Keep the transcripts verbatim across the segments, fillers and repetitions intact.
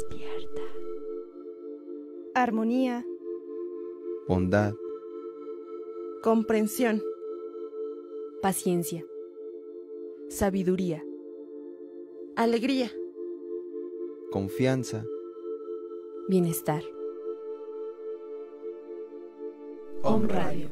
Despierta. Armonía. Bondad. Comprensión. Paciencia. Sabiduría. Alegría. Confianza. Bienestar. Om Radio.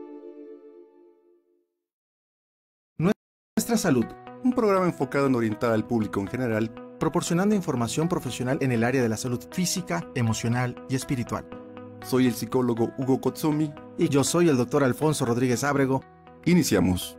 Nuestra Salud, un programa enfocado en orientar al público en general, proporcionando información profesional en el área de la salud física, emocional y espiritual. Soy el psicólogo Hugo Kotsumi. Y yo soy el doctor Alfonso Rodríguez Ábrego. Iniciamos.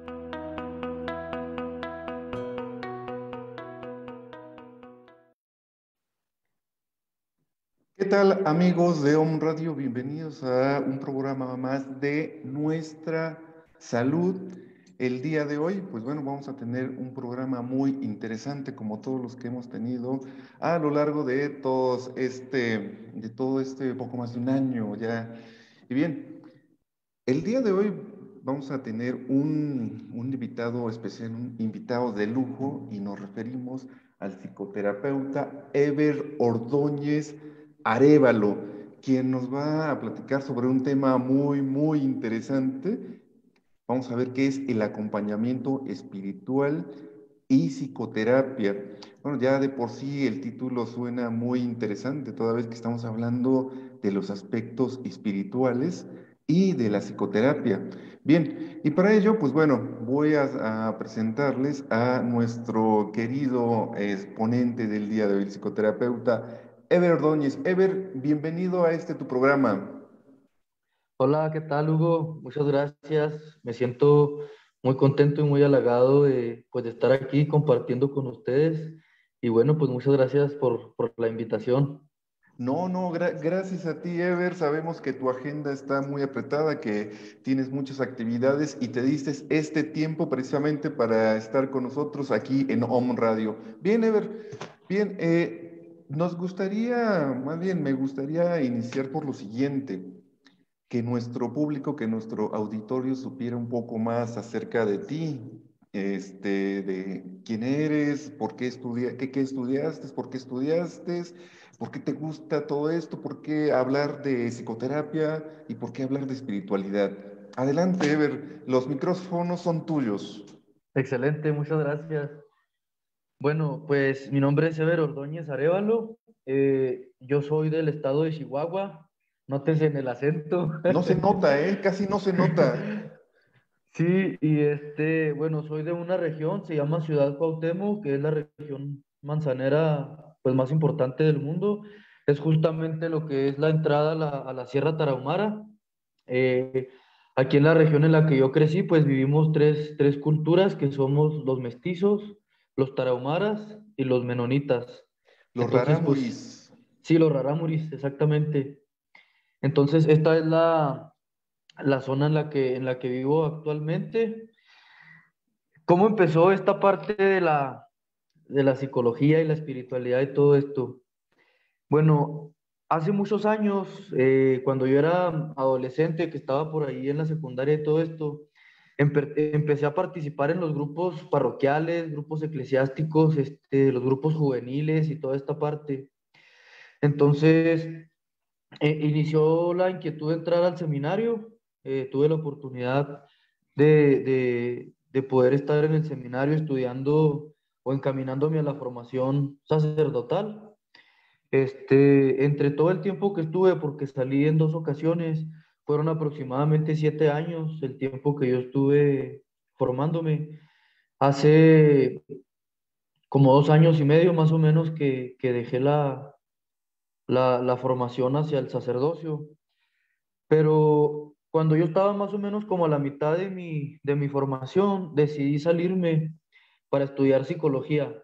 ¿Qué tal, amigos de Om Radio? Bienvenidos a un programa más de Nuestra Salud. El día de hoy, pues bueno, vamos a tener un programa muy interesante, como todos los que hemos tenido a lo largo de todos este, de todo este poco más de un año ya. Y bien, el día de hoy vamos a tener un, un invitado especial, un invitado de lujo, y nos referimos al psicoterapeuta Ever Ordóñez Arévalo, quien nos va a platicar sobre un tema muy, muy interesante. Vamos a ver qué es el acompañamiento espiritual y psicoterapia. Bueno, ya de por sí el título suena muy interesante, toda vez que estamos hablando de los aspectos espirituales y de la psicoterapia. Bien, y para ello, pues bueno, voy a, a presentarles a nuestro querido exponente del día de hoy, el psicoterapeuta Ever Ordóñez. Ever, bienvenido a este tu programa. Hola, ¿qué tal, Hugo? Muchas gracias. Me siento muy contento y muy halagado de, pues, de estar aquí compartiendo con ustedes. Y bueno, pues muchas gracias por, por la invitación. No, no, gra- gracias a ti, Ever. Sabemos que tu agenda está muy apretada, que tienes muchas actividades y te diste este tiempo precisamente para estar con nosotros aquí en Om Radio. Bien, Ever, bien, eh, nos gustaría, más bien me gustaría iniciar por lo siguiente, que nuestro público, que nuestro auditorio supiera un poco más acerca de ti, este, de quién eres, por qué estudia, qué, qué estudiaste, por qué estudiaste, por qué te gusta todo esto, por qué hablar de psicoterapia y por qué hablar de espiritualidad. Adelante, Ever, los micrófonos son tuyos. Excelente, muchas gracias. Bueno, pues mi nombre es Ever Ordóñez Arévalo. Eh, yo soy del estado de Chihuahua. Nótese en el acento. No se nota, ¿eh? Casi no se nota. Sí, y este, bueno, soy de una región, se llama Ciudad Cuauhtémoc, que es la región manzanera pues más importante del mundo. Es justamente lo que es la entrada a la, a la Sierra Tarahumara. Eh, Aquí en la región en la que yo crecí, pues vivimos tres, tres culturas, que somos los mestizos, los tarahumaras y los menonitas. Los Entonces, pues, rarámuris. sí, los rarámuris, exactamente. Entonces, esta es la, la zona en la que, en la que vivo actualmente. ¿Cómo empezó esta parte de la, de la psicología y la espiritualidad y todo esto? Bueno, hace muchos años, eh, cuando yo era adolescente, que estaba por ahí en la secundaria y todo esto, empe- empecé a participar en los grupos parroquiales, grupos eclesiásticos, este, los grupos juveniles y toda esta parte. Entonces, eh, inició la inquietud de entrar al seminario. Eh, tuve la oportunidad de, de, de poder estar en el seminario estudiando o encaminándome a la formación sacerdotal. Este, entre todo el tiempo que estuve, porque salí en dos ocasiones, fueron aproximadamente siete años el tiempo que yo estuve formándome. Hace como dos años y medio más o menos que, que dejé la, la, la formación hacia el sacerdocio. Pero cuando yo estaba más o menos como a la mitad de mi, de mi formación, decidí salirme para estudiar psicología,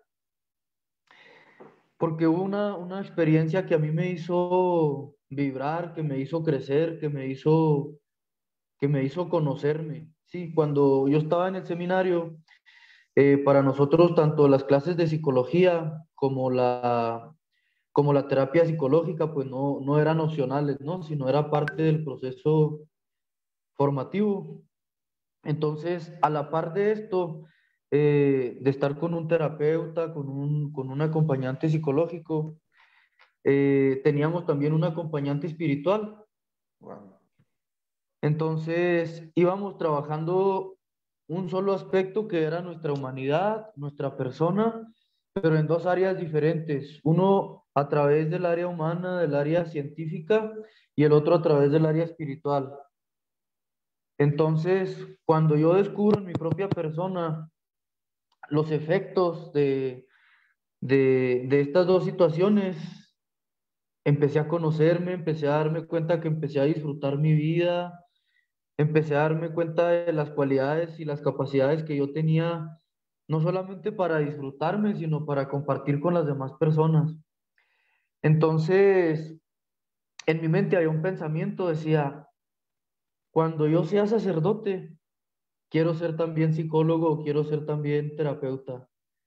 porque hubo una, una experiencia que a mí me hizo vibrar, que me hizo crecer, que me hizo, que me hizo conocerme. Sí, cuando yo estaba en el seminario, eh, para nosotros tanto las clases de psicología como la, como la terapia psicológica, pues no, no eran opcionales, ¿no? Sino era parte del proceso formativo. Entonces, a la par de esto, eh, de estar con un terapeuta, con un, con un acompañante psicológico, eh, teníamos también un acompañante espiritual. Wow. Entonces íbamos trabajando un solo aspecto que era nuestra humanidad, nuestra persona, pero en dos áreas diferentes. Uno a través del área humana, del área científica, y el otro a través del área espiritual. Entonces, cuando yo descubro en mi propia persona los efectos de, de, de estas dos situaciones, empecé a conocerme, empecé a darme cuenta que empecé a disfrutar mi vida, empecé a darme cuenta de las cualidades y las capacidades que yo tenía, no solamente para disfrutarme, sino para compartir con las demás personas. Entonces, en mi mente había un pensamiento, decía, cuando yo sea sacerdote, quiero ser también psicólogo, quiero ser también terapeuta.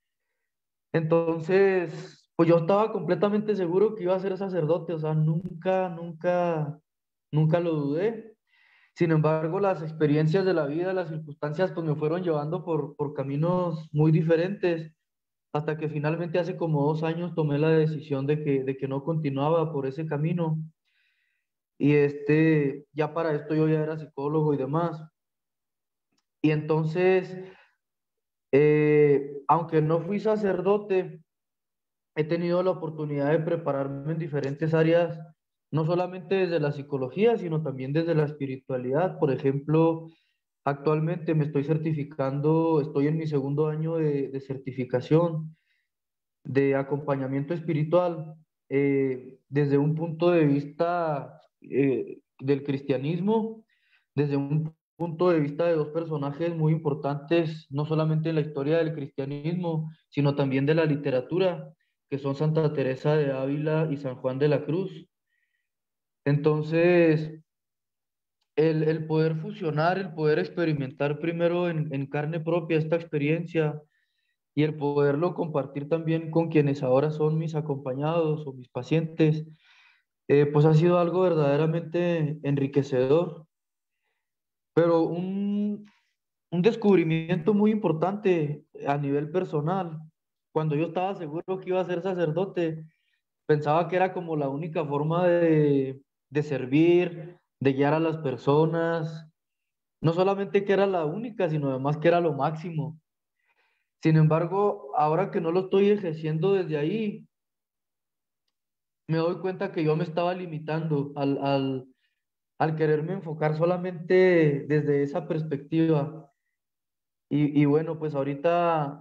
Entonces, pues yo estaba completamente seguro que iba a ser sacerdote, o sea, nunca, nunca, nunca lo dudé. Sin embargo, las experiencias de la vida, las circunstancias, pues me fueron llevando por, por caminos muy diferentes, hasta que finalmente hace como dos años tomé la decisión de que, de que no continuaba por ese camino. Y este, ya para esto yo ya era psicólogo y demás. Y entonces, eh, aunque no fui sacerdote, he tenido la oportunidad de prepararme en diferentes áreas, no solamente desde la psicología, sino también desde la espiritualidad. Por ejemplo, actualmente me estoy certificando, estoy en mi segundo año de, de certificación de acompañamiento espiritual, eh, desde un punto de vista eh, del cristianismo, desde un punto de vista de dos personajes muy importantes, no solamente en la historia del cristianismo, sino también de la literatura, que son Santa Teresa de Ávila y San Juan de la Cruz. Entonces, el, el poder fusionar, el poder experimentar primero en, en carne propia esta experiencia y el poderlo compartir también con quienes ahora son mis acompañados o mis pacientes, eh, pues ha sido algo verdaderamente enriquecedor. Pero un, un descubrimiento muy importante a nivel personal, cuando yo estaba seguro que iba a ser sacerdote, pensaba que era como la única forma de, de servir, de guiar a las personas, no solamente que era la única, sino además que era lo máximo. Sin embargo, ahora que no lo estoy ejerciendo desde ahí, me doy cuenta que yo me estaba limitando al, al, al quererme enfocar solamente desde esa perspectiva. Y, y bueno, pues ahorita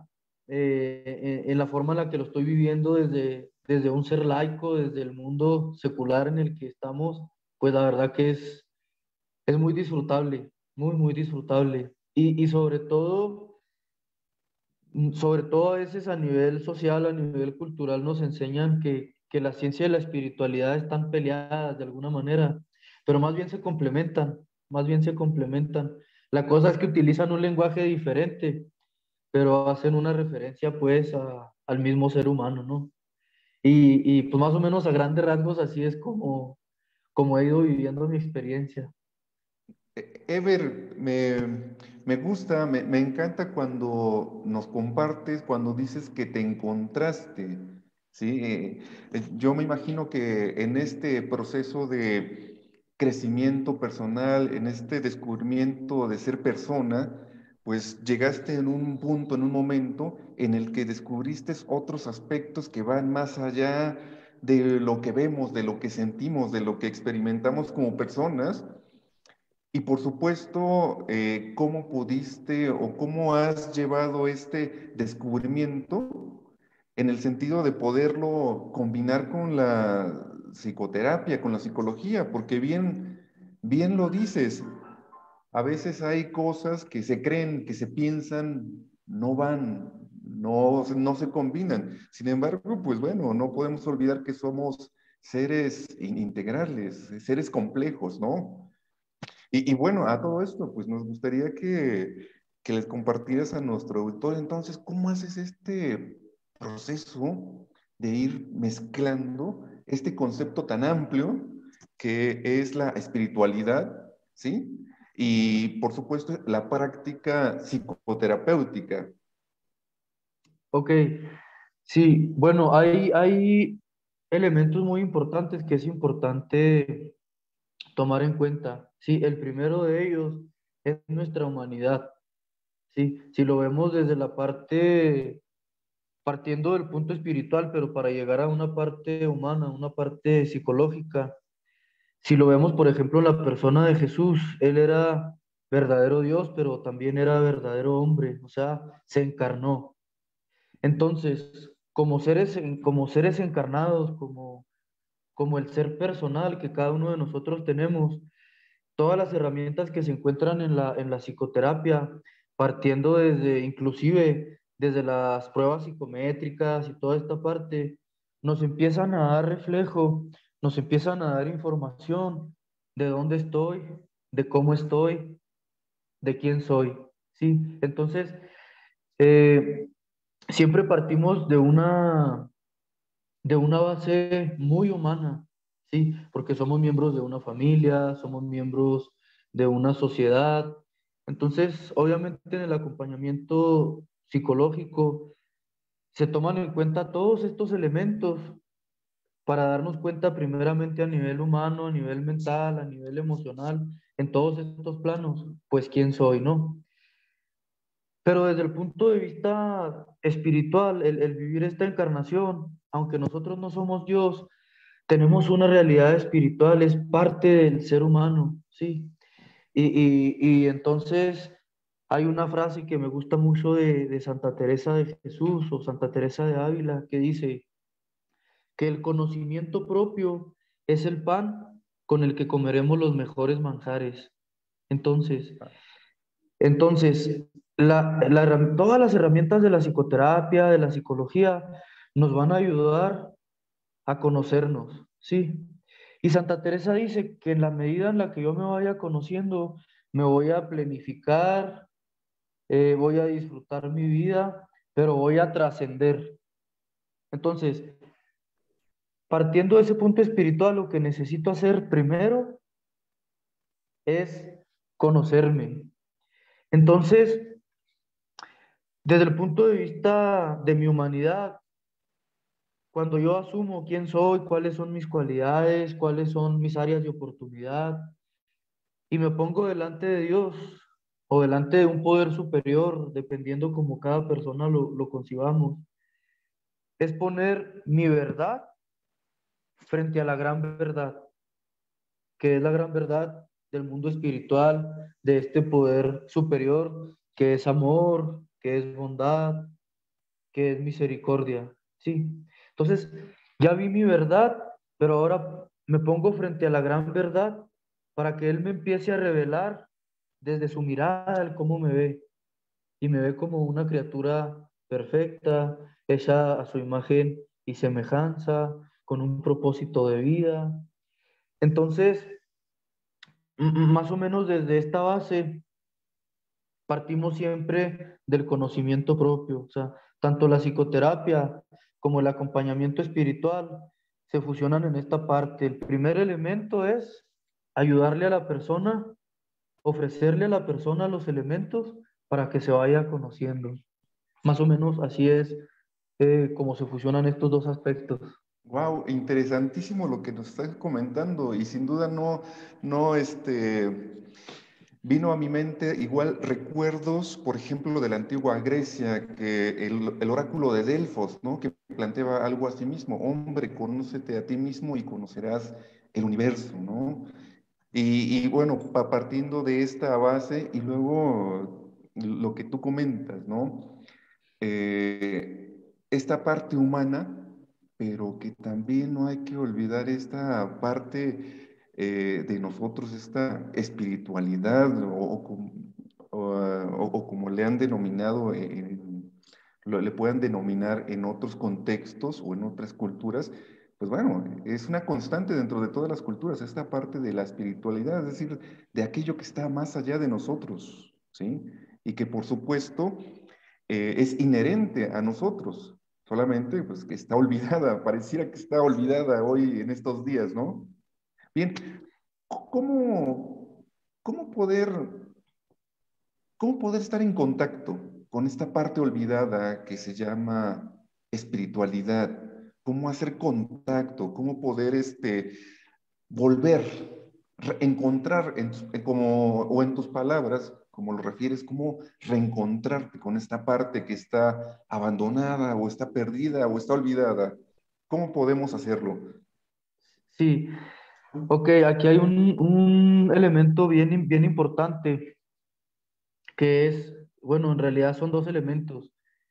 eh, en, en la forma en la que lo estoy viviendo desde, desde un ser laico, desde el mundo secular en el que estamos, pues la verdad que es, es muy disfrutable, muy, muy disfrutable. Y, y sobre todo, mm, sobre todo a veces a nivel social, a nivel cultural, nos enseñan que, que la ciencia y la espiritualidad están peleadas de alguna manera, pero más bien se complementan, más bien se complementan. La cosa es que utilizan un lenguaje diferente, pero hacen una referencia pues a- al mismo ser humano, ¿no? Y, y pues más o menos a grandes rasgos así es como, como he ido viviendo mi experiencia. E- Ever, me, me gusta, me, me encanta cuando nos compartes, cuando dices que te encontraste, ¿sí? Eh, eh, yo me imagino que en este proceso de crecimiento personal, en este descubrimiento de ser persona, pues llegaste en un punto, en un momento en el que descubriste otros aspectos que van más allá de lo que vemos, de lo que sentimos, de lo que experimentamos como personas. Y por supuesto, eh, ¿cómo pudiste o cómo has llevado este descubrimiento en el sentido de poderlo combinar con la psicoterapia, con la psicología? Porque bien, bien lo dices, a veces hay cosas que se creen, que se piensan, no van, no, no se combinan. Sin embargo, pues bueno, no podemos olvidar que somos seres in- integrales, seres complejos, ¿no? Y, y bueno, a todo esto, pues nos gustaría que, que les compartieras a nuestro auditorio, entonces, ¿cómo haces este proceso de ir mezclando este concepto tan amplio que es la espiritualidad, ¿sí? Y por supuesto, la práctica psicoterapéutica. Ok, sí, bueno, hay, hay, elementos muy importantes que es importante tomar en cuenta. Sí, el primero de ellos es nuestra humanidad. Sí, si lo vemos desde la parte, partiendo del punto espiritual, pero para llegar a una parte humana, una parte psicológica, si lo vemos, por ejemplo, la persona de Jesús, él era verdadero Dios, pero también era verdadero hombre, o sea, se encarnó. Entonces, como seres, en- como seres encarnados, como, como el ser personal que cada uno de nosotros tenemos, todas las herramientas que se encuentran en la, en la psicoterapia, partiendo desde, inclusive, desde las pruebas psicométricas y toda esta parte, nos empiezan a dar reflejo, nos empiezan a dar información de dónde estoy, de cómo estoy, de quién soy, ¿sí? Entonces, eh, siempre partimos de una, de una base muy humana, ¿sí? Porque somos miembros de una familia, somos miembros de una sociedad. Entonces, obviamente en el acompañamiento psicológico se toman en cuenta todos estos elementos para darnos cuenta primeramente a nivel humano, a nivel mental, a nivel emocional, en todos estos planos, pues quién soy, ¿no? Pero desde el punto de vista espiritual, el, el vivir esta encarnación, aunque nosotros no somos Dios, tenemos una realidad espiritual, es parte del ser humano, ¿sí? Y, y, y entonces hay una frase que me gusta mucho de, de Santa Teresa de Jesús o Santa Teresa de Ávila que dice que el conocimiento propio es el pan con el que comeremos los mejores manjares. Entonces, entonces la, la herram- todas las herramientas de la psicoterapia, de la psicología, nos van a ayudar a conocernos, ¿sí? Y Santa Teresa dice que en la medida en la que yo me vaya conociendo, me voy a planificar, eh, voy a disfrutar mi vida, pero voy a trascender. Entonces, partiendo de ese punto espiritual, lo que necesito hacer primero es conocerme. Entonces, desde el punto de vista de mi humanidad, cuando yo asumo quién soy, cuáles son mis cualidades, cuáles son mis áreas de oportunidad, y me pongo delante de Dios o delante de un poder superior, dependiendo como cada persona lo, lo concibamos, es poner mi verdad frente a la gran verdad, que es la gran verdad del mundo espiritual, de este poder superior, que es amor, que es bondad, que es misericordia, ¿sí? Entonces, ya vi mi verdad, pero ahora me pongo frente a la gran verdad para que Él me empiece a revelar desde su mirada el cómo me ve. Y me ve como una criatura perfecta, hecha a su imagen y semejanza, con un propósito de vida. Entonces, m- m- más o menos desde esta base, partimos siempre del conocimiento propio. O sea, tanto la psicoterapia como el acompañamiento espiritual se fusionan en esta parte. El primer elemento es ayudarle a la persona, ofrecerle a la persona los elementos para que se vaya conociendo. Más o menos así es eh, como se fusionan estos dos aspectos. Wow, interesantísimo lo que nos estás comentando y sin duda no, no, este, vino a mi mente igual recuerdos, por ejemplo, de la antigua Grecia, que el, el oráculo de Delfos, ¿no? Que planteaba algo así mismo, hombre, conócete a ti mismo y conocerás el universo, ¿no? Y, y bueno, pa- partiendo de esta base y luego lo que tú comentas, ¿no? Eh, esta parte humana, pero que también no hay que olvidar esta parte eh, de nosotros, esta espiritualidad o, o como, o, ah, o- o como le han denominado, en- lo- le puedan denominar en otros contextos o en otras culturas. Pues bueno, es una constante dentro de todas las culturas, esta parte de la espiritualidad, es decir, de aquello que está más allá de nosotros, ¿sí? Y que por supuesto eh, es inherente a nosotros, solamente pues que está olvidada, pareciera que está olvidada hoy en estos días, ¿no? Bien, ¿cómo, cómo poder, cómo poder estar en contacto con esta parte olvidada que se llama espiritualidad? cómo hacer contacto, cómo poder este, volver, encontrar, en, en como, o en tus palabras, como lo refieres, cómo reencontrarte con esta parte que está abandonada o está perdida o está olvidada. ¿Cómo podemos hacerlo? Sí, ok, aquí hay un, un elemento bien, bien importante que es, bueno, en realidad son dos elementos.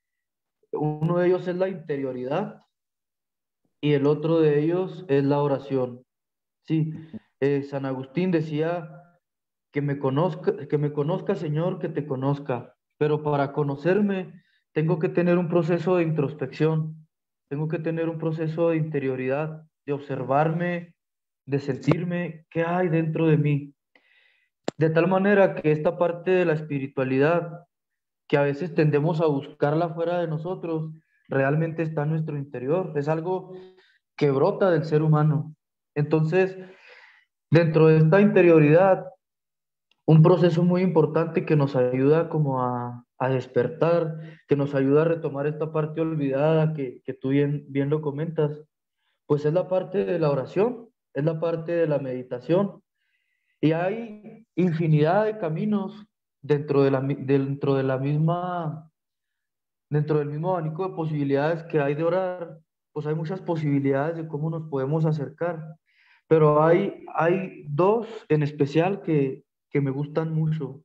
Uno de ellos es la interioridad y el otro de ellos es la oración. Sí, eh, San Agustín decía que me conozca, que me conozca, Señor, que te conozca, pero para conocerme tengo que tener un proceso de introspección, tengo que tener un proceso de interioridad, de observarme, de sentirme qué hay dentro de mí. De tal manera que esta parte de la espiritualidad, que a veces tendemos a buscarla fuera de nosotros, realmente está en nuestro interior, es algo que brota del ser humano. Entonces, dentro de esta interioridad, un proceso muy importante que nos ayuda como a, a despertar, que nos ayuda a retomar esta parte olvidada que, que tú bien, bien lo comentas, pues es la parte de la oración, es la parte de la meditación. Y hay infinidad de caminos dentro de la, mi- dentro de la misma, dentro del mismo abanico de posibilidades que hay de orar, pues hay muchas posibilidades de cómo nos podemos acercar. Pero hay, hay dos en especial que, que me gustan mucho.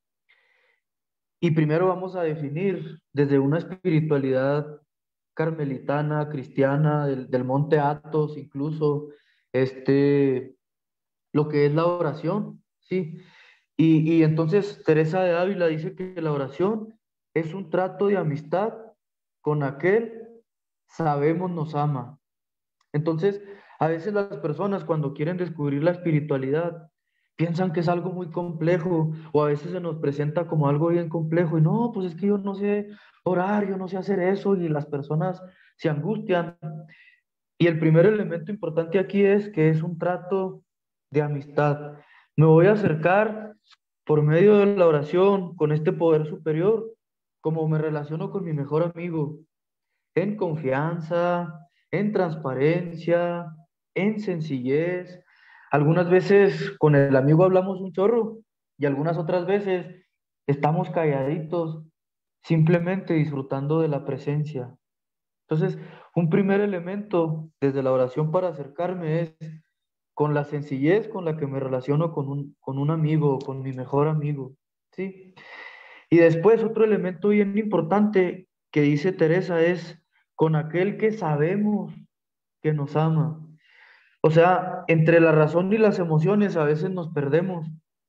Y primero vamos a definir desde una espiritualidad carmelitana, cristiana, del, del Monte Athos, incluso, este, lo que es la oración, ¿sí? Y, y entonces Teresa de Ávila dice que la oración es un trato de amistad con aquel sabemos nos ama. Entonces, a veces las personas cuando quieren descubrir la espiritualidad piensan que es algo muy complejo o a veces se nos presenta como algo bien complejo y no, pues es que yo no sé orar, yo no sé hacer eso y las personas se angustian. Y el primer elemento importante aquí es que es un trato de amistad. Me voy a acercar por medio de la oración con este poder superior, como me relaciono con mi mejor amigo, en confianza, en transparencia, en sencillez. Algunas veces con el amigo hablamos un chorro y algunas otras veces estamos calladitos, simplemente disfrutando de la presencia. Entonces, un primer elemento desde la oración para acercarme es con la sencillez con la que me relaciono con un, con un amigo, con mi mejor amigo, ¿sí? Y después otro elemento bien importante que dice Teresa es con aquel que sabemos que nos ama. O sea, entre la razón y las emociones a veces nos perdemos.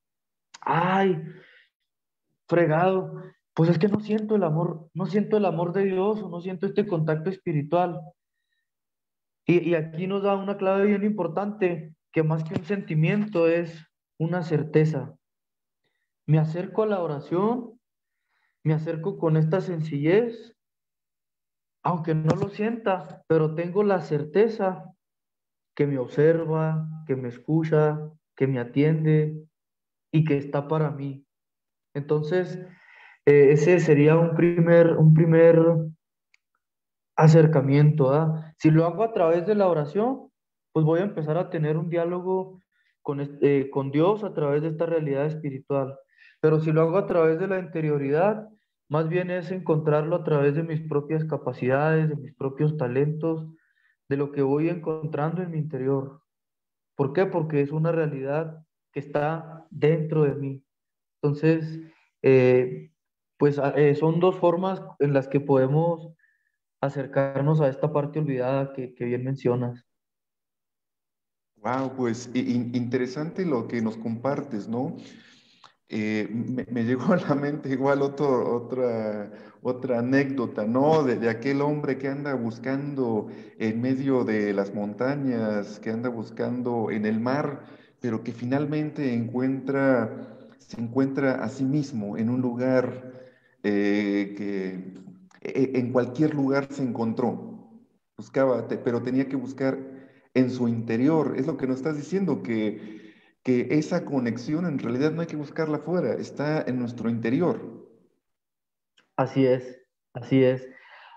Ay, fregado, pues es que no siento el amor, no siento el amor de Dios o no siento este contacto espiritual. Y, y aquí nos da una clave bien importante, que más que un sentimiento es una certeza. Me acerco a la oración, me acerco con esta sencillez, aunque no lo sienta, pero tengo la certeza que me observa, que me escucha, que me atiende y que está para mí. Entonces, eh, ese sería un primer, un primer acercamiento, ¿ah? Si lo hago a través de la oración, pues voy a empezar a tener un diálogo con, este- eh, con Dios a través de esta realidad espiritual. Pero si lo hago a través de la interioridad, más bien es encontrarlo a través de mis propias capacidades, de mis propios talentos, de lo que voy encontrando en mi interior. ¿Por qué? Porque es una realidad que está dentro de mí. Entonces, eh, pues a- eh, son dos formas en las que podemos acercarnos a esta parte olvidada que, que bien mencionas. Wow, pues i- in- interesante lo que nos compartes, ¿no? Eh, me, me llegó a la mente igual otro- otra, otra anécdota, ¿no? De, de aquel hombre que anda buscando en medio de las montañas, que anda buscando en el mar, pero que finalmente encuentra, se encuentra a sí mismo en un lugar eh, que e- en cualquier lugar se encontró. Buscaba, te- pero tenía que buscar en su interior. Es lo que nos estás diciendo, que que esa conexión en realidad no hay que buscarla afuera, está en nuestro interior. Así es, así es.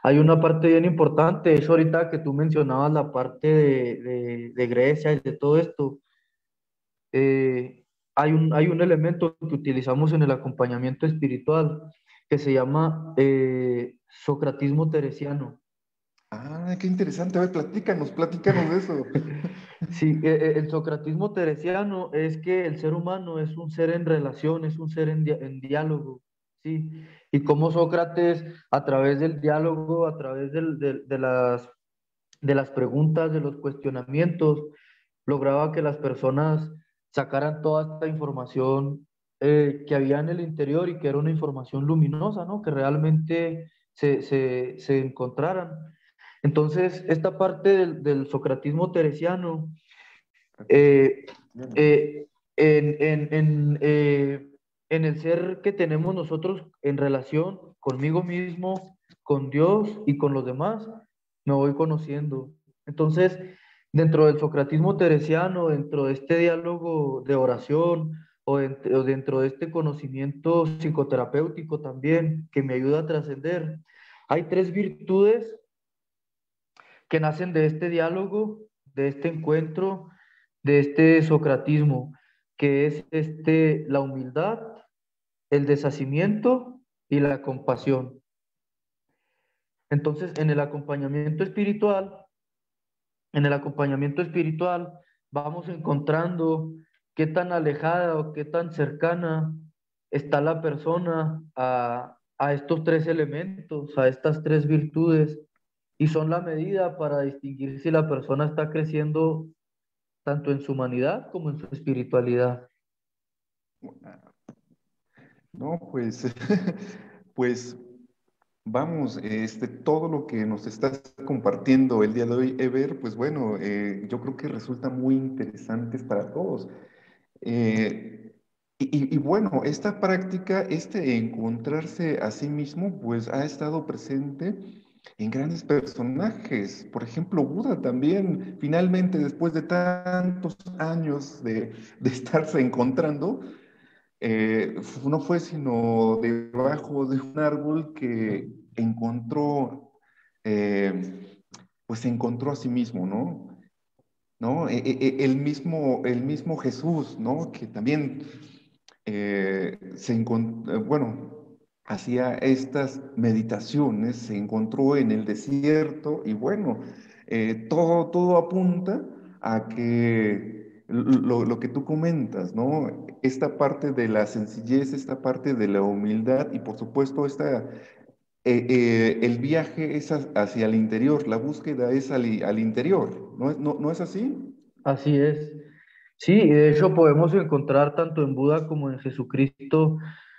hay una parte bien importante. De hecho, ahorita que tú mencionabas la parte de, de, de Grecia y de todo esto, eh, hay un, hay un elemento que utilizamos en el acompañamiento espiritual que se llama eh, socratismo teresiano. Ah, qué interesante. A ver, platícanos, platícanos de eso. Sí, eh, eh, el socratismo teresiano es que el ser humano es un ser en relación, es un ser en, dia- en diálogo, ¿sí? Y como Sócrates, a través del diálogo, a través del- del- de las, de las preguntas, de los cuestionamientos, lograba que las personas sacaran toda esta información eh, que había en el interior y que era una información luminosa, ¿no? Que realmente se, se, se encontraran. Entonces, esta parte del, del socratismo teresiano, eh, eh, en, en, en, eh, en el ser que tenemos nosotros en relación conmigo mismo, con Dios y con los demás, me voy conociendo. Entonces, dentro del socratismo teresiano, dentro de este diálogo de oración o, ent- o dentro de este conocimiento psicoterapéutico también que me ayuda a trascender, hay tres virtudes que nacen de este diálogo, de este encuentro, de este socratismo, que es este, la humildad, el deshacimiento y la compasión. Entonces, en el acompañamiento espiritual, en el acompañamiento espiritual, vamos encontrando qué tan alejada o qué tan cercana está la persona a, a estos tres elementos, a estas tres virtudes, y son la medida para distinguir si la persona está creciendo tanto en su humanidad como en su espiritualidad. No, pues, pues vamos, este, todo lo que nos estás compartiendo el día de hoy, Ever, pues bueno, eh, yo creo que resulta muy interesantes para todos. Eh, y, y- y bueno, esta práctica, este encontrarse a sí mismo, pues ha estado presente en grandes personajes. Por ejemplo, Buda también, finalmente, después de tantos años de, de estarse encontrando, eh, fu- no fue sino debajo de un árbol que encontró, eh, pues se encontró a sí mismo, ¿no? ¿No? E- e- e- el mismo, el mismo Jesús, ¿no? Que también eh, se encon- eh, bueno, hacía estas meditaciones, se encontró en el desierto y bueno, eh, todo, todo apunta a que lo, lo que tú comentas, ¿no? Esta parte de la sencillez, esta parte de la humildad y por supuesto esta, eh, eh, el viaje es ha- hacia el interior, la búsqueda es al, i- al interior, ¿no es, no, no es así? Así es. Sí, y de hecho podemos encontrar tanto en Buda como en Jesucristo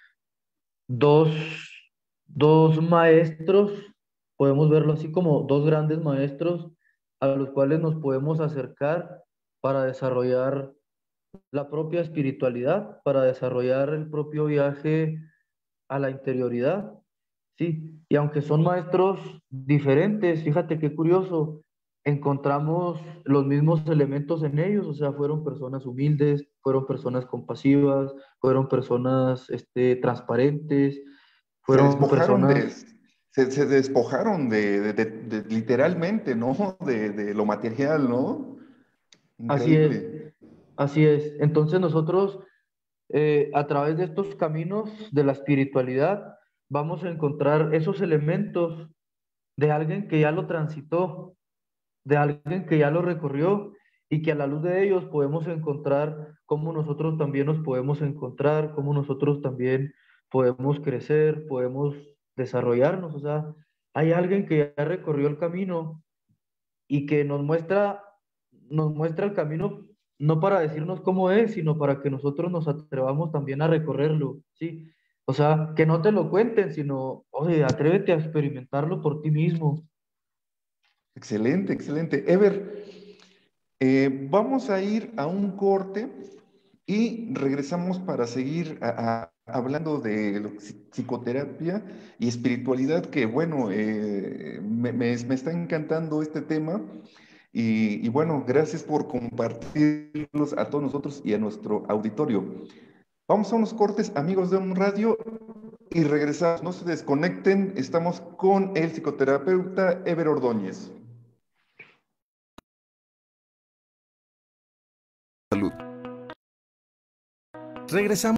dos, dos maestros, podemos verlo así como dos grandes maestros a los cuales nos podemos acercar para desarrollar la propia espiritualidad, para desarrollar el propio viaje a la interioridad. Sí, y aunque son maestros diferentes, fíjate qué curioso, encontramos los mismos elementos en ellos, o sea, fueron personas humildes, fueron personas compasivas, fueron personas este, transparentes, Se fueron despojaron de, personas, se, se despojaron de, de- de- de- literalmente, ¿no? De, de lo material, ¿no? así es, Increíble. así es. Entonces nosotros, eh, a través de estos caminos de la espiritualidad, vamos a encontrar esos elementos de alguien que ya lo transitó, de alguien que ya lo recorrió y que a la luz de ellos podemos encontrar cómo nosotros también nos podemos encontrar, cómo nosotros también podemos crecer, podemos desarrollarnos. O sea, hay alguien que ya recorrió el camino y que nos muestra, nos muestra el camino no para decirnos cómo es, sino para que nosotros nos atrevamos también a recorrerlo, ¿sí? O sea, que no te lo cuenten, sino, oye, atrévete a experimentarlo por ti mismo. Excelente, excelente. Ever, eh, vamos a ir a un corte y regresamos para seguir a- a- hablando de lo- psi- psicoterapia y espiritualidad, que bueno, eh, me, me- me está encantando este tema. Y, y bueno, gracias por compartirlos a todos nosotros y a nuestro auditorio. Vamos a unos cortes, amigos de un radio, y regresamos. No se desconecten, estamos con el psicoterapeuta Ever Ordóñez. Salud. Regresamos.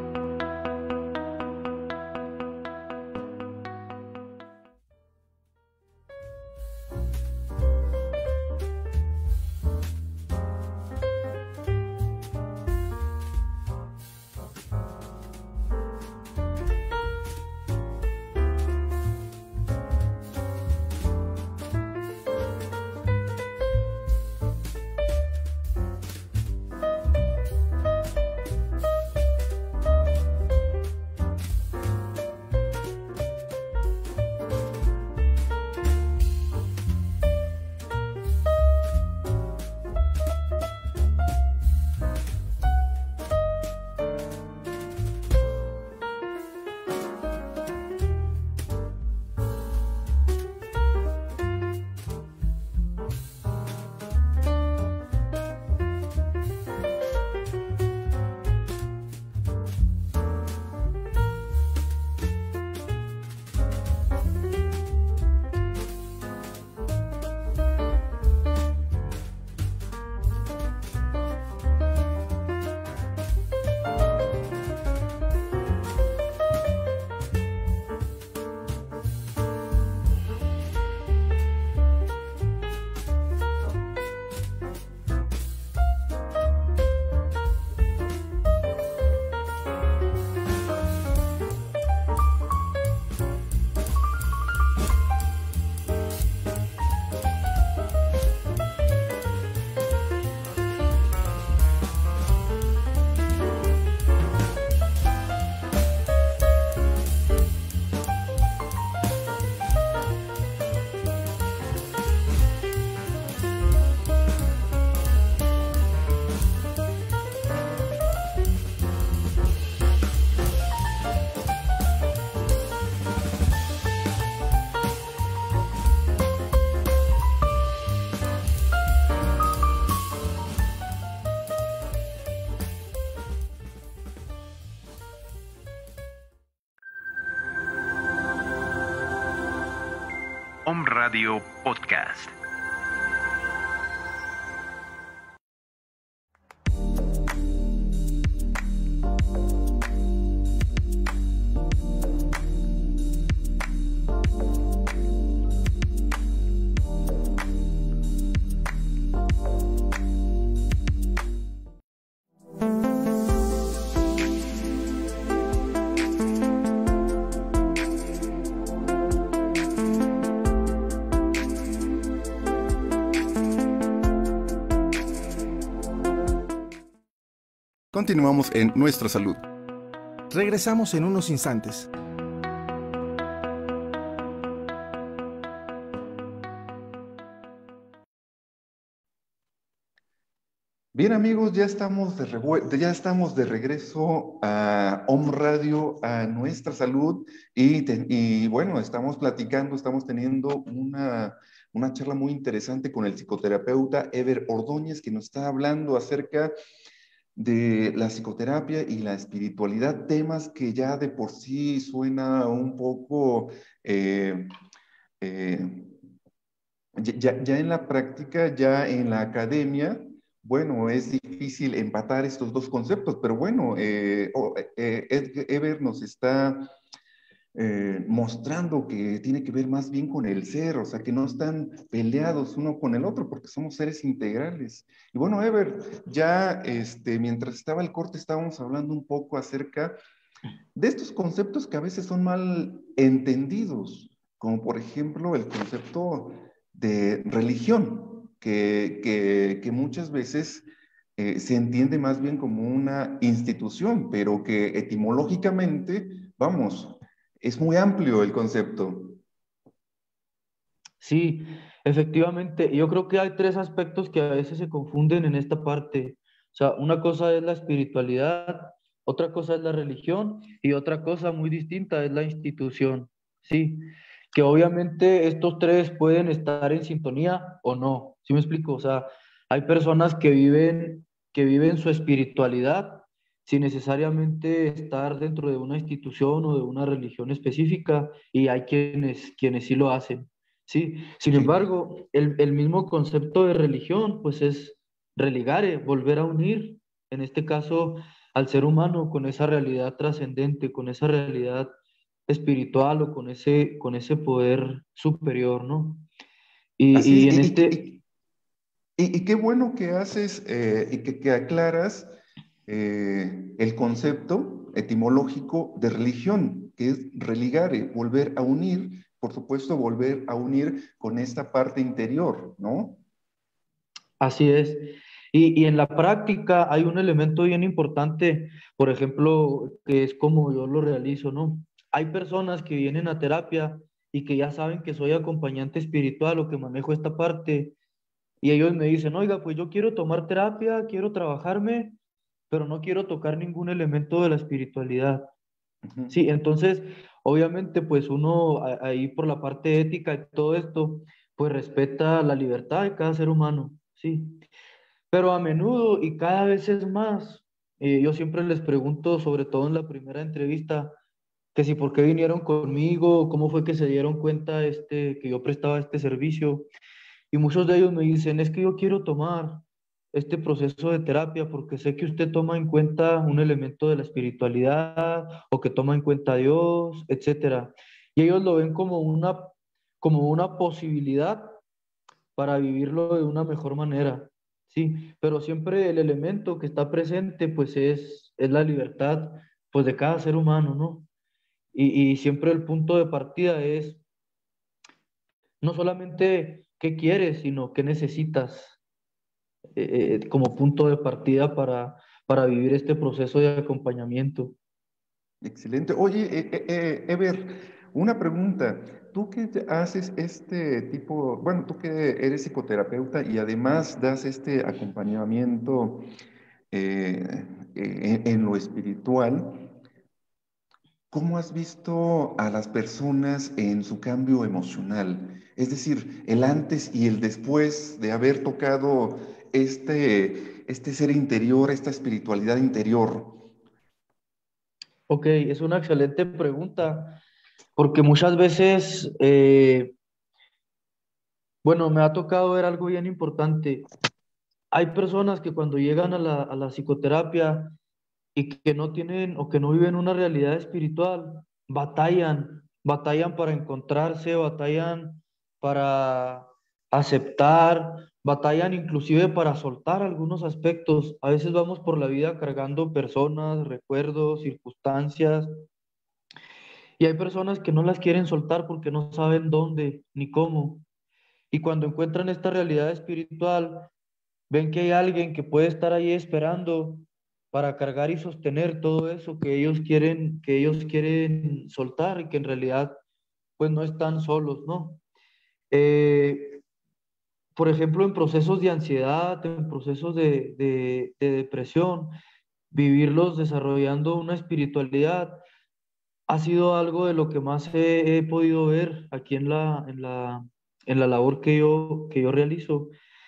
Om Radio Podcast. Continuamos en Nuestra Salud. Regresamos en unos instantes. Bien, amigos, ya estamos de, revu- ya estamos de regreso a Om Radio, a Nuestra Salud, y, te- y bueno, estamos platicando, estamos teniendo una, una charla muy interesante con el psicoterapeuta Ever Ordóñez, que nos está hablando acerca de la psicoterapia y la espiritualidad, temas que ya de por sí suena un poco, eh, eh, ya, ya en la práctica, ya en la academia, bueno, es difícil empatar estos dos conceptos, pero bueno, eh, oh, eh, Ed- Ever nos está eh, mostrando que tiene que ver más bien con el ser, o sea, que no están peleados uno con el otro, porque somos seres integrales. Y bueno, Ever, ya este, mientras estaba el corte estábamos hablando un poco acerca de estos conceptos que a veces son mal entendidos, como por ejemplo el concepto de religión, que, que, que muchas veces eh, se entiende más bien como una institución, pero que etimológicamente, vamos, es muy amplio el concepto. Sí, efectivamente, yo creo que hay tres aspectos que a veces se confunden en esta parte. O sea, una cosa es la espiritualidad, otra cosa es la religión y otra cosa muy distinta es la institución. Sí, que obviamente estos tres pueden estar en sintonía o no. ¿Sí me explico? O sea, hay personas que viven, que viven su espiritualidad sin necesariamente estar dentro de una institución o de una religión específica, y hay quienes, quienes sí lo hacen, ¿sí? Sin Sí. embargo, el, el mismo concepto de religión, pues es religare, volver a unir, en este caso, al ser humano con esa realidad trascendente, con esa realidad espiritual o con ese, con ese poder superior, ¿no? Y, Así es, y en y, y- este, y- y- y qué bueno que haces eh, y que, que aclaras eh, el concepto etimológico de religión, que es religare, volver a unir, por supuesto, volver a unir con esta parte interior, ¿no? así es. Y, y en la práctica hay un elemento bien importante, por ejemplo, que es como yo lo realizo, ¿no? Hay personas que vienen a terapia y que ya saben que soy acompañante espiritual o que manejo esta parte, y ellos me dicen, oiga, pues yo quiero tomar terapia, quiero trabajarme, pero no quiero tocar ningún elemento de la espiritualidad. Ujú. Sí, entonces, obviamente, pues uno a- ahí por la parte ética y todo esto, pues respeta la libertad de cada ser humano, sí. Pero a menudo y cada vez es más, eh, yo siempre les pregunto, sobre todo en la primera entrevista, que si por qué vinieron conmigo, cómo fue que se dieron cuenta este, que yo prestaba este servicio. Y muchos de ellos me dicen, es que yo quiero tomar este proceso de terapia porque sé que usted toma en cuenta un elemento de la espiritualidad o que toma en cuenta a Dios, etcétera. Y ellos lo ven como una, como una posibilidad para vivirlo de una mejor manera, sí, pero siempre el elemento que está presente, pues es, es la libertad, pues de cada ser humano, ¿no? Y, y siempre el punto de partida es no solamente qué quieres, sino qué necesitas eh, eh, como punto de partida para, para vivir este proceso de acompañamiento. Excelente. Oye, eh, eh, eh, Ever, una pregunta. Tú que te haces este tipo, bueno, tú que eres psicoterapeuta y además das este acompañamiento eh, eh, en, en lo espiritual, ¿cómo has visto a las personas en su cambio emocional? Es decir, el antes y el después de haber tocado este, este ser interior, esta espiritualidad interior. Ok, es una excelente pregunta, porque muchas veces, eh, bueno, me ha tocado ver algo bien importante. Hay personas que cuando llegan a la, a la psicoterapia y que no tienen o que no viven una realidad espiritual, batallan, batallan para encontrarse, batallan para aceptar, batallan inclusive para soltar algunos aspectos. A veces vamos por la vida cargando personas, recuerdos, circunstancias, y hay personas que no las quieren soltar porque no saben dónde ni cómo. Y cuando encuentran esta realidad espiritual, ven que hay alguien que puede estar ahí esperando para cargar y sostener todo eso que ellos quieren, que ellos quieren soltar y que en realidad pues no están solos, ¿no? Eh, por ejemplo, en procesos de ansiedad, en procesos de, de, de depresión, vivirlos desarrollando una espiritualidad ha sido algo de lo que más he, he podido ver aquí en la, en la, en la labor que yo, que yo realizo.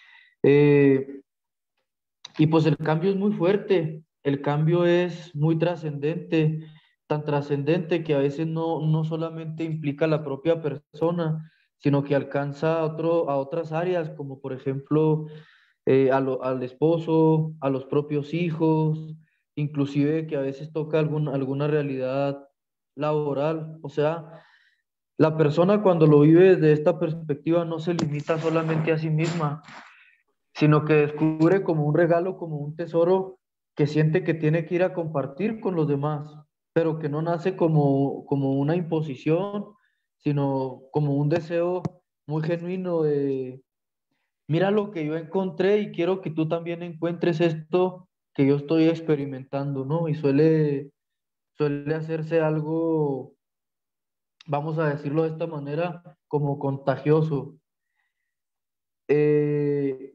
Eh, Y pues el cambio es muy fuerte, el cambio es muy trascendente, tan trascendente que a veces no, no solamente implica a la propia persona, sino que alcanza a, otro, a otras áreas, como por ejemplo eh, a lo- al esposo, a los propios hijos, inclusive que a veces toca algún, alguna realidad laboral. O sea, la persona cuando lo vive desde esta perspectiva no se limita solamente a sí misma, sino que descubre como un regalo, como un tesoro que siente que tiene que ir a compartir con los demás, pero que no nace como, como una imposición, sino como un deseo muy genuino de, mira lo que yo encontré y quiero que tú también encuentres esto que yo estoy experimentando, ¿no? Y suele, suele hacerse algo, vamos a decirlo de esta manera, como contagioso. Eh,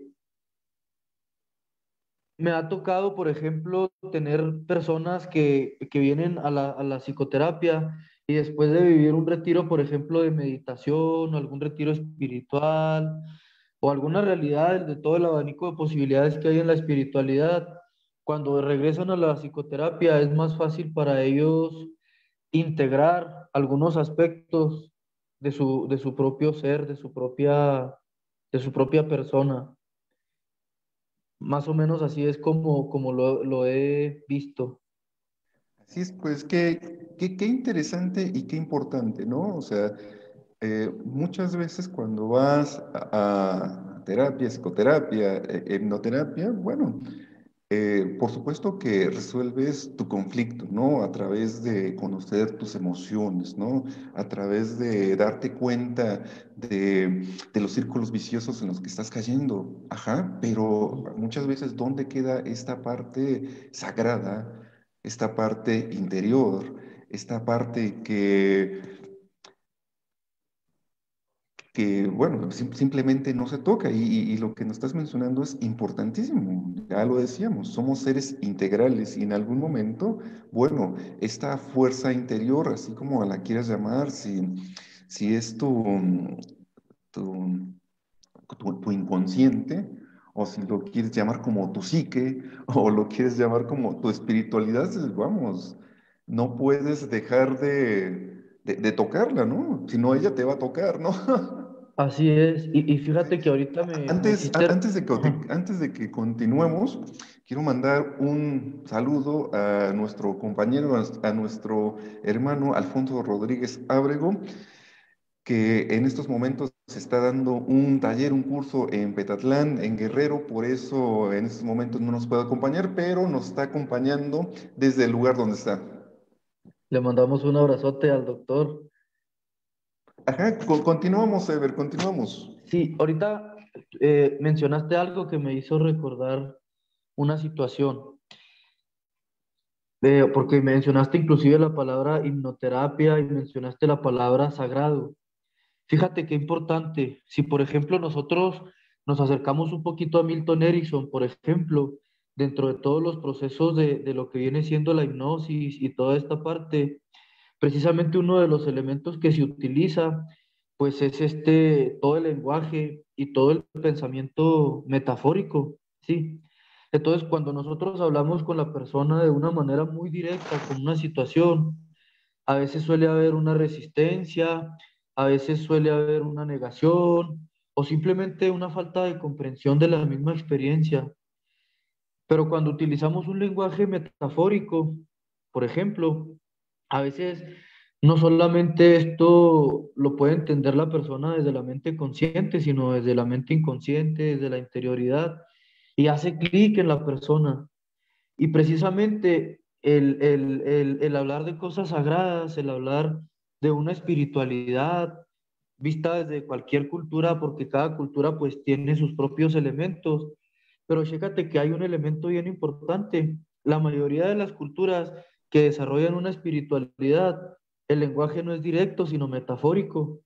Me ha tocado, por ejemplo, tener personas que, que vienen a la, a la psicoterapia y después de vivir un retiro, por ejemplo, de meditación o algún retiro espiritual o alguna realidad de todo el abanico de posibilidades que hay en la espiritualidad, cuando regresan a la psicoterapia es más fácil para ellos integrar algunos aspectos de su, de su propio ser, de su propia, de su propia persona. Más o menos así es como, como lo, lo he visto. Así es, pues qué, qué, qué interesante y qué importante, ¿no? O sea, eh, muchas veces cuando vas a, a terapia, psicoterapia, eh, hipnoterapia, bueno, eh, por supuesto que resuelves tu conflicto, ¿no? A través de conocer tus emociones, ¿no? A través de darte cuenta de, de los círculos viciosos en los que estás cayendo. Ajá, pero muchas veces, ¿dónde queda esta parte sagrada, esta parte interior, esta parte que que, bueno, sim- simplemente no se toca y, y- y lo que nos estás mencionando es importantísimo, ya lo decíamos, somos seres integrales y en algún momento, bueno, esta fuerza interior, así como la quieras llamar, si, si es tu, tu, tu, tu inconsciente, o si lo quieres llamar como tu psique, o lo quieres llamar como tu espiritualidad, vamos, no puedes dejar de, de, de tocarla, ¿no? Si no, ella te va a tocar, ¿no? Así es. Y, y Sí. fíjate que ahorita me, me Antes, a- hiciste... antes de que, Ajá. antes de que continuemos, quiero mandar un saludo a nuestro compañero, a a nuestro hermano Alfonso Rodríguez Ábrego, que en estos momentos se está dando un taller, un curso en Petatlán, en Guerrero, por eso en estos momentos no nos puede acompañar, pero nos está acompañando desde el lugar donde está. Le mandamos un abrazote al doctor. Ajá, co- continuamos, Ever, continuamos. Sí, ahorita eh, mencionaste algo que me hizo recordar una situación, eh, porque mencionaste inclusive la palabra hipnoterapia y mencionaste la palabra sagrado. Fíjate qué importante, si por ejemplo nosotros nos acercamos un poquito a Milton Erickson, por ejemplo, dentro de todos los procesos de, de lo que viene siendo la hipnosis y toda esta parte, precisamente uno de los elementos que se utiliza, pues es este, todo el lenguaje y todo el pensamiento metafórico, ¿sí? Entonces, cuando nosotros hablamos con la persona de una manera muy directa, con una situación, a veces suele haber una resistencia, a veces suele haber una negación o simplemente una falta de comprensión de la misma experiencia. Pero cuando utilizamos un lenguaje metafórico, por ejemplo, a veces no solamente esto lo puede entender la persona desde la mente consciente, sino desde la mente inconsciente, desde la interioridad, y hace clic en la persona. Y precisamente el, el, el, el hablar de cosas sagradas, el hablar de una espiritualidad vista desde cualquier cultura, porque cada cultura pues tiene sus propios elementos, pero chécate que hay un elemento bien importante. La mayoría de las culturas que desarrollan una espiritualidad, el lenguaje no es directo, sino metafórico.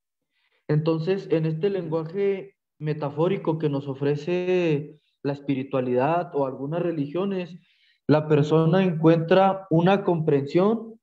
Entonces, en este lenguaje metafórico que nos ofrece la espiritualidad o algunas religiones, la persona encuentra una comprensión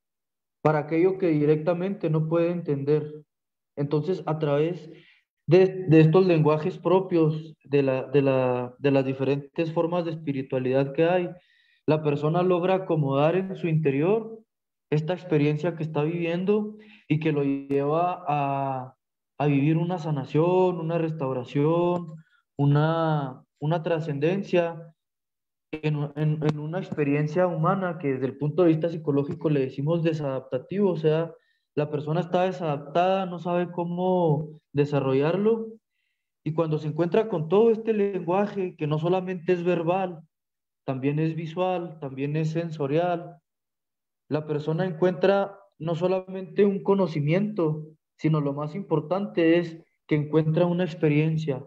para aquello que directamente no puede entender. Entonces, a través de, de estos lenguajes propios de, la, de, la, de las diferentes formas de espiritualidad que hay, la persona logra acomodar en su interior esta experiencia que está viviendo y que lo lleva a, a vivir una sanación, una restauración, una, una trascendencia en, en, en una experiencia humana que desde el punto de vista psicológico le decimos desadaptativo, o sea, la persona está desadaptada, no sabe cómo desarrollarlo, y cuando se encuentra con todo este lenguaje que no solamente es verbal, también es visual, también es sensorial, la persona encuentra no solamente un conocimiento, sino lo más importante es que encuentra una experiencia.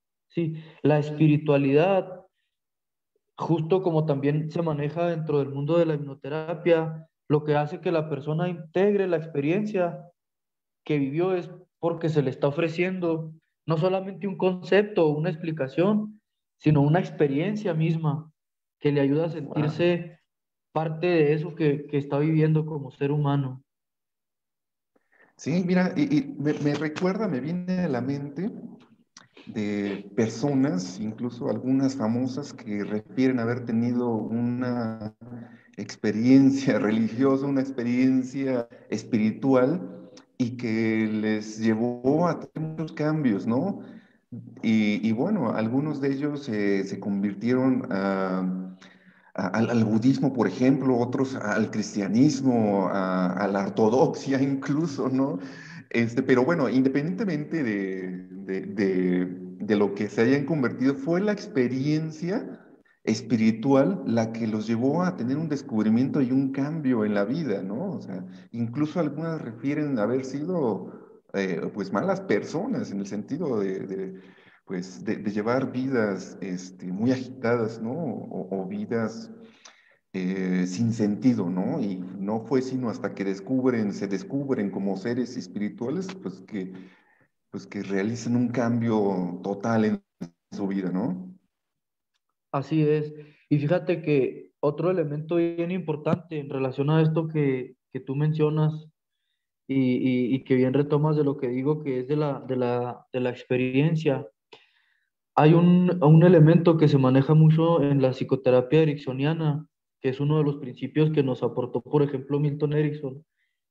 Sí, la espiritualidad, justo como también se maneja dentro del mundo de la hipnoterapia, lo que hace que la persona integre la experiencia que vivió es porque se le está ofreciendo no solamente un concepto o una explicación, sino una experiencia misma que le ayuda a Wow. sentirse parte de eso que, que está viviendo como ser humano. Sí, mira, y, y me, me recuerda, me viene a la mente de personas, incluso algunas famosas, que refieren haber tenido una experiencia religiosa, una experiencia espiritual y que les llevó a tener muchos cambios, ¿no? Y, y bueno, algunos de ellos eh, se convirtieron a, a- al, al budismo, por ejemplo, otros al cristianismo, a, a la ortodoxia incluso, ¿no? Este, pero bueno, independientemente de, de, de, de lo que se hayan convertido, fue la experiencia espiritual la que los llevó a tener un descubrimiento y un cambio en la vida, ¿no? O sea, incluso algunas refieren haber sido eh, pues malas personas en el sentido de, de, pues, de, de llevar vidas este, muy agitadas, ¿no? O, o vidas eh, sin sentido, ¿no? Y no fue sino hasta que descubren, se descubren como seres espirituales, pues que, pues que realizan un cambio total en su vida, ¿no? Así es. Y fíjate que otro elemento bien importante en relación a esto que, que tú mencionas y, y- y que bien retomas de lo que digo, que es de la, de la, de la experiencia. Hay un, un elemento que se maneja mucho en la psicoterapia ericksoniana, que es uno de los principios que nos aportó, por ejemplo, Milton Erickson,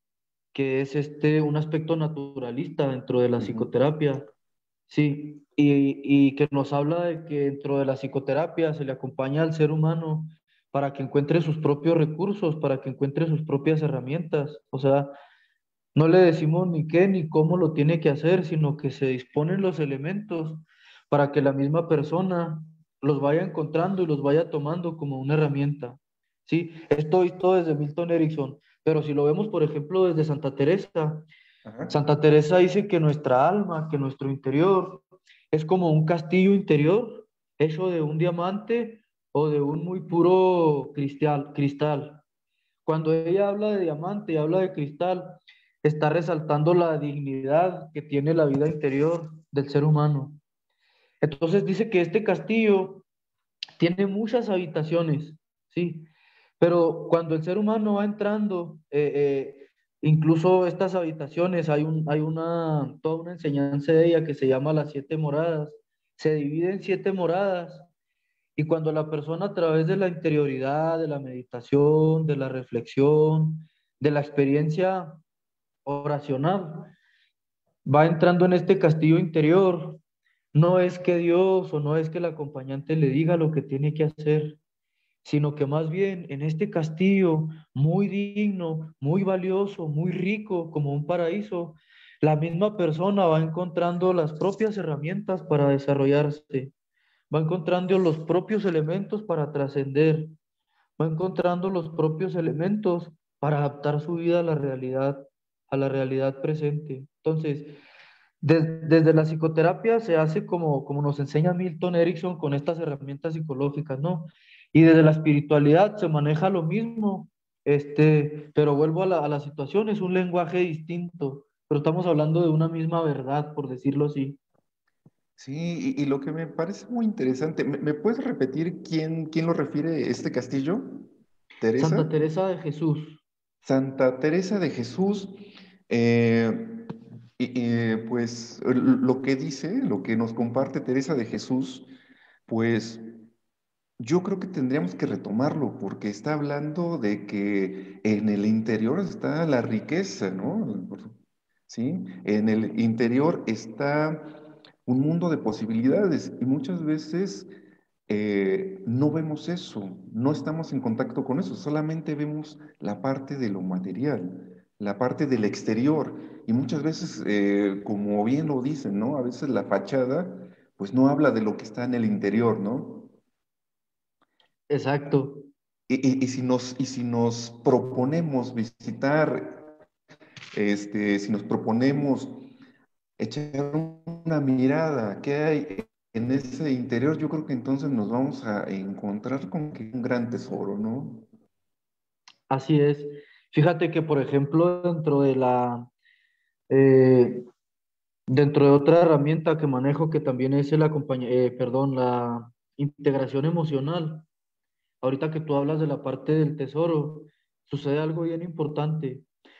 que es este, un aspecto naturalista dentro de la Ujú. psicoterapia. Sí, y, y que nos habla de que dentro de la psicoterapia se le acompaña al ser humano para que encuentre sus propios recursos, para que encuentre sus propias herramientas. O sea, no le decimos ni qué ni cómo lo tiene que hacer, sino que se disponen los elementos para que la misma persona los vaya encontrando y los vaya tomando como una herramienta. Sí, esto visto desde Milton Erickson, pero si lo vemos, por ejemplo, desde Santa Teresa, Ajá. Santa Teresa dice que nuestra alma, que nuestro interior es como un castillo interior hecho de un diamante o de un muy puro cristal, cristal. Cuando ella habla de diamante y habla de cristal, está resaltando la dignidad que tiene la vida interior del ser humano. Entonces dice que este castillo tiene muchas habitaciones, ¿sí? Pero cuando el ser humano va entrando, eh, eh, incluso estas habitaciones, hay, un, hay una, toda una enseñanza de ella que se llama las siete moradas. Se divide en siete moradas y cuando la persona a través de la interioridad, de la meditación, de la reflexión, de la experiencia oracional, va entrando en este castillo interior, no es que Dios o no es que el acompañante le diga lo que tiene que hacer, sino que más bien en este castillo muy digno, muy valioso, muy rico, como un paraíso, la misma persona va encontrando las propias herramientas para desarrollarse, va encontrando los propios elementos para trascender, va encontrando los propios elementos para adaptar su vida a la realidad, a la realidad presente. Entonces, des- desde la psicoterapia se hace como, como nos enseña Milton Erickson con estas herramientas psicológicas, ¿no? Y desde la espiritualidad se maneja lo mismo, este, pero vuelvo a la, a la situación, es un lenguaje distinto, pero estamos hablando de una misma verdad, por decirlo así. Sí, y, y lo que me parece muy interesante, ¿me, me puedes repetir quién, quién lo refiere este castillo? ¿Teresa? Santa Teresa de Jesús. Santa Teresa de Jesús, eh, y- y, pues l- lo que dice, lo que nos comparte Teresa de Jesús, pues yo creo que tendríamos que retomarlo porque está hablando de que en el interior está la riqueza, ¿no? ¿Sí? En el interior está un mundo de posibilidades y muchas veces eh, no vemos eso, no estamos en contacto con eso, solamente vemos la parte de lo material, la parte del exterior y muchas veces, eh, como bien lo dicen, ¿no? A veces la fachada pues no habla de lo que está en el interior, ¿no? Exacto. Y, y- y si nos, y si nos proponemos visitar, este, si nos proponemos echar una mirada qué hay en ese interior, yo creo que entonces nos vamos a encontrar con que un gran tesoro, ¿no? Así es. Fíjate que, por ejemplo, dentro de la, eh, dentro de otra herramienta que manejo, que también es el acompañ- eh, perdón, la integración emocional. Ahorita que tú hablas de la parte del tesoro, sucede algo bien importante.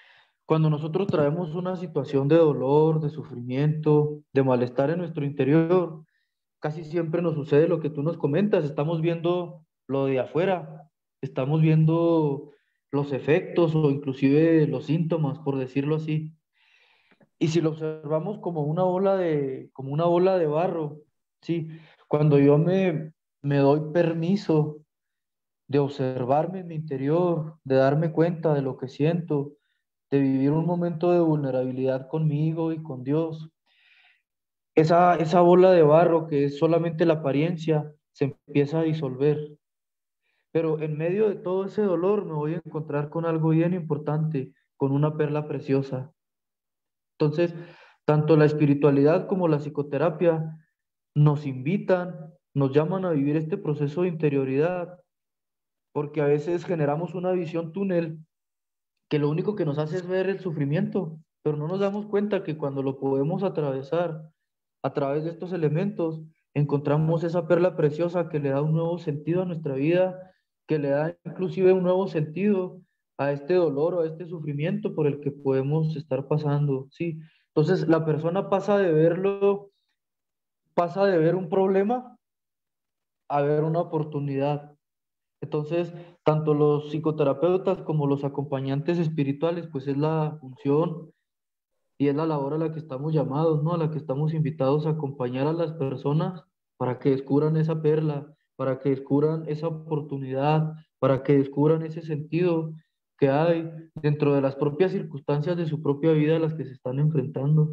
Cuando nosotros traemos una situación de dolor, de sufrimiento, de malestar en nuestro interior, casi siempre nos sucede lo que tú nos comentas, estamos viendo lo de afuera, estamos viendo los efectos o inclusive los síntomas, por decirlo así. Y si lo observamos como una bola de, como una bola de barro, ¿sí? Cuando yo me, me doy permiso de observarme en mi interior, de darme cuenta de lo que siento, de vivir un momento de vulnerabilidad conmigo y con Dios, esa, esa bola de barro que es solamente la apariencia se empieza a disolver. Pero en medio de todo ese dolor me voy a encontrar con algo bien importante, con una perla preciosa. Entonces, tanto la espiritualidad como la psicoterapia nos invitan, nos llaman a vivir este proceso de interioridad, porque a veces generamos una visión túnel que lo único que nos hace es ver el sufrimiento, pero no nos damos cuenta que cuando lo podemos atravesar a través de estos elementos, encontramos esa perla preciosa que le da un nuevo sentido a nuestra vida, que le da inclusive un nuevo sentido a este dolor o a este sufrimiento por el que podemos estar pasando, ¿sí? Entonces la persona pasa de verlo, pasa de ver un problema a ver una oportunidad. Entonces, tanto los psicoterapeutas como los acompañantes espirituales, pues es la función y es la labor a la que estamos llamados, ¿no? A la que estamos invitados a acompañar a las personas para que descubran esa perla, para que descubran esa oportunidad, para que descubran ese sentido que hay dentro de las propias circunstancias de su propia vida a las que se están enfrentando.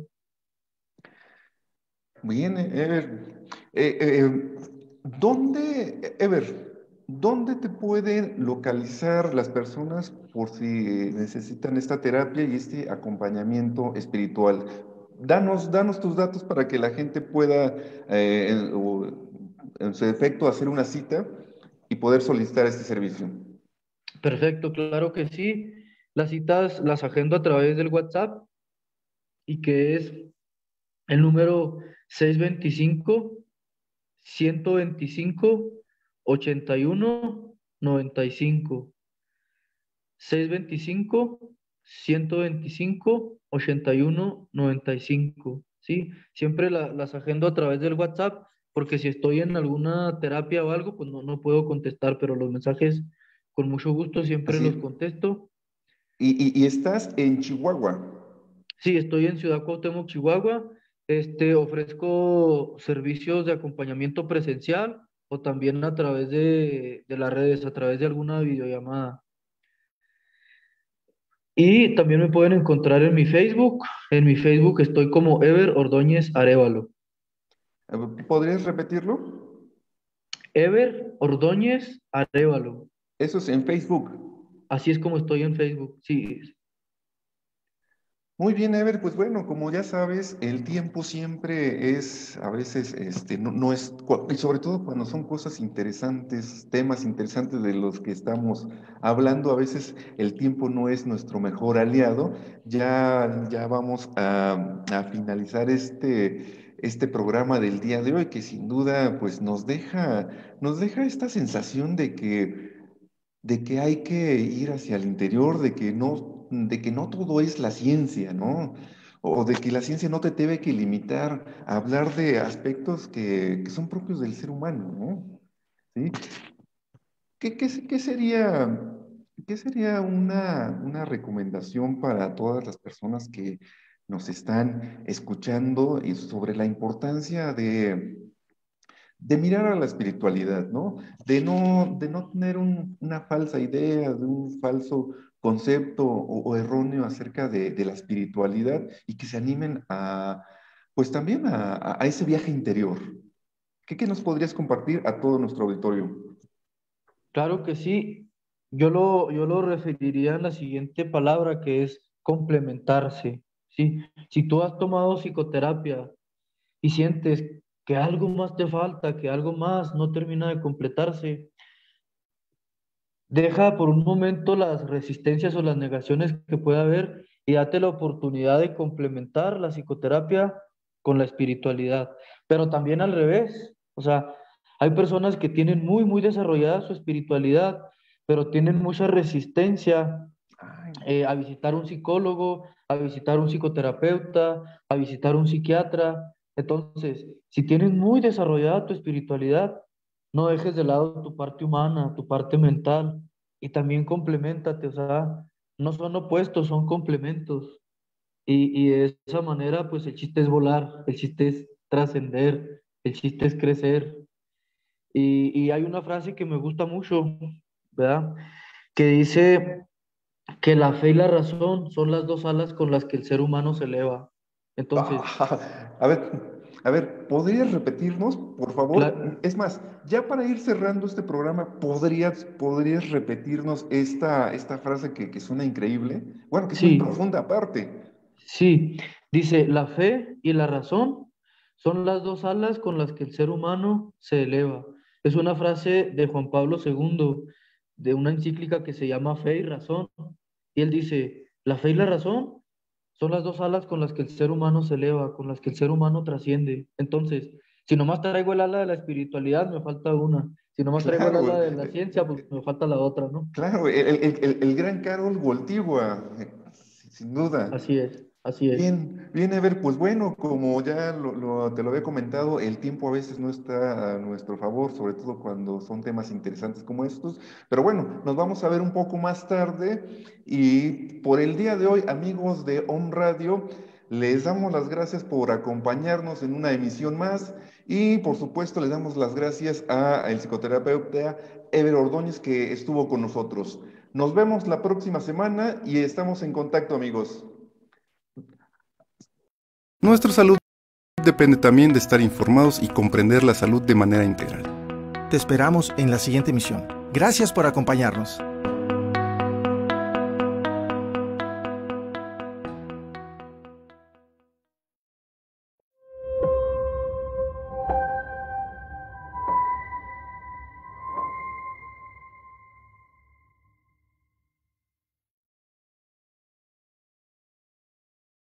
Bien, Ever. Eh, eh, ¿dónde, Ever, dónde te pueden localizar las personas por si necesitan esta terapia y este acompañamiento espiritual? Danos, danos tus datos para que la gente pueda, eh, en, o, en su defecto, hacer una cita y poder solicitar este servicio. Perfecto, claro que sí. Las citas las agendo a través del WhatsApp y que es el número seis veinticinco, ciento veinticinco, ochenta y uno, noventa y cinco. seis veinticinco, ciento veinticinco, ochenta y uno, noventa y cinco. ¿Sí? Siempre la- las agendo a través del WhatsApp porque si estoy en alguna terapia o algo, pues no, no puedo contestar, pero los mensajes con mucho gusto siempre Así los es. contesto. Y, y- y estás en Chihuahua. Sí, estoy en Ciudad Cuauhtémoc, Chihuahua. Este, ofrezco servicios de acompañamiento presencial o también a través de, de las redes, a través de alguna videollamada. Y también me pueden encontrar en mi Facebook. En mi Facebook estoy como Ever Ordóñez Arévalo. ¿Podrías repetirlo? Ever Ordóñez Arévalo. Eso es en Facebook. Así es como estoy en Facebook. Sí, Muy bien, Ever, pues bueno, como ya sabes, el tiempo siempre es, a veces, este, no, no es, cu- y sobre todo cuando son cosas interesantes, temas interesantes de los que estamos hablando, a veces el tiempo no es nuestro mejor aliado. Ya, ya vamos a, a finalizar este, este programa del día de hoy, que sin duda, pues nos deja, nos deja esta sensación de que de que hay que ir hacia el interior, de que no, de que no todo es la ciencia, ¿no? O de que la ciencia no te debe que limitar a hablar de aspectos que, que son propios del ser humano, ¿no? ¿Sí? ¿Qué, qué, qué sería, qué sería una, una recomendación para todas las personas que nos están escuchando y sobre la importancia de de mirar a la espiritualidad, ¿no? De no, de no tener un- una falsa idea, de un falso concepto o, o erróneo acerca de, de la espiritualidad y que se animen a, pues también a, a- a ese viaje interior. ¿Qué, qué nos podrías compartir a todo nuestro auditorio? claro que sí. Yo lo, yo lo referiría en la siguiente palabra que es complementarse. ¿Sí? Si tú has tomado psicoterapia y sientes que algo más te falta, que algo más no termina de completarse, deja por un momento las resistencias o las negaciones que pueda haber y date la oportunidad de complementar la psicoterapia con la espiritualidad. Pero también al revés, o sea, hay personas que tienen muy, muy desarrollada su espiritualidad, pero tienen mucha resistencia eh, a visitar un psicólogo, a visitar un psicoterapeuta, a visitar un psiquiatra. Entonces, si tienes muy desarrollada tu espiritualidad, no dejes de lado tu parte humana, tu parte mental, y también compleméntate, o sea, no son opuestos, son complementos. Y, y de esa manera, pues el chiste es volar, el chiste es trascender, el chiste es crecer. Y, y hay una frase que me gusta mucho, ¿verdad? Que dice que la fe y la razón son las dos alas con las que el ser humano se eleva. Entonces, Ah, a ver, a ver, ¿podrías repetirnos, por favor? Cla- Es más, ya para ir cerrando este programa, ¿podrías, podrías repetirnos esta, esta frase que, que suena increíble? Bueno, que es muy sí, profunda aparte. sí, dice, la fe y la razón son las dos alas con las que el ser humano se eleva. Es una frase de Juan Pablo segundo, de una encíclica que se llama Fe y Razón. Y él dice, la fe y la razón son las dos alas con las que el ser humano se eleva, con las que el ser humano trasciende. Entonces, si nomás traigo el ala de la espiritualidad, me falta una. Si nomás traigo el Claro, ala de la eh, ciencia, pues me falta la otra, ¿no? claro, el, el- el- el gran Carol Goltigua, eh, sin duda. Así es, así es. Bien, bien, Ever, pues bueno, como ya lo, lo- te lo había comentado, el tiempo a veces no está a nuestro favor, sobre todo cuando son temas interesantes como estos, pero bueno, nos vamos a ver un poco más tarde y por el día de hoy, amigos de Home Radio, les damos las gracias por acompañarnos en una emisión más y por supuesto les damos las gracias a el psicoterapeuta Ever Ordóñez que estuvo con nosotros. Nos vemos la próxima semana y estamos en contacto, amigos. Nuestra salud depende también de estar informados y comprender la salud de manera integral. Te esperamos en la siguiente emisión. Gracias por acompañarnos.